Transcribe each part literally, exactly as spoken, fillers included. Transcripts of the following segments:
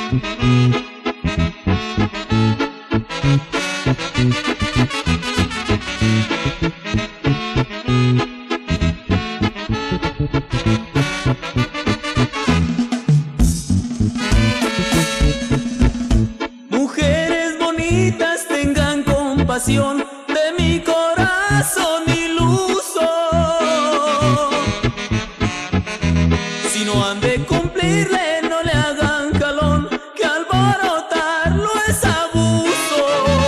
Mujeres bonitas, tengan compasión de mi corazón iluso. Si no han de cumplirle, no le hagan jalón, que alborotarlo es abuso.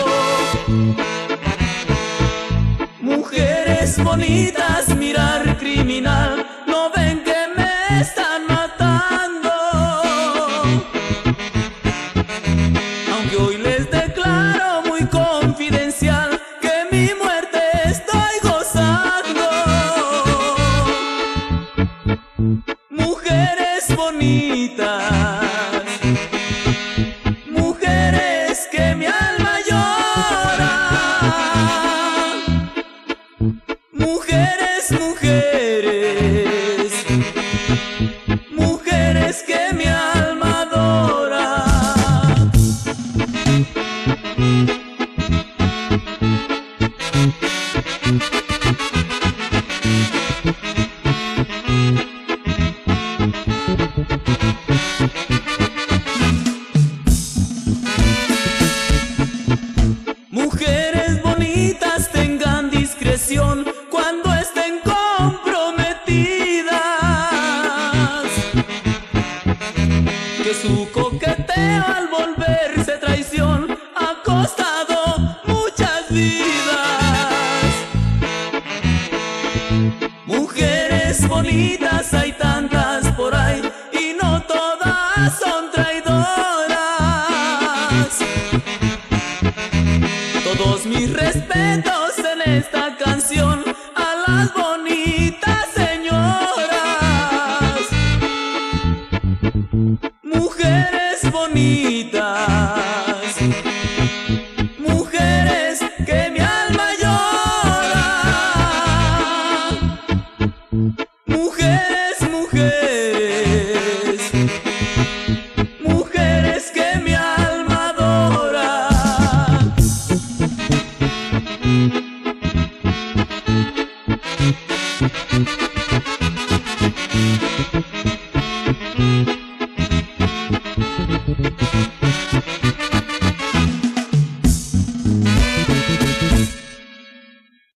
Mujeres bonitas, mirar criminal, no ven que me están matando. Aunque hoy les declaro muy confidencial que mi muerte estoy gozando. Mujeres bonitas, mujeres que mi alma llora. Mujeres, mujeres, mujeres que mi alma adora. Mujeres bonitas, tengan discreción cuando estén comprometidas, que su coqueteo al volverse traición ha costado muchas vidas. Mujeres bonitas hay tantas por ahí y no todas son traidoras. Todos mis respetos en esta canción a las bonitas señoras. Mujeres bonitas, mujeres que mi alma llora. Mujeres, mujeres, mujeres que mi alma adora. Thank you.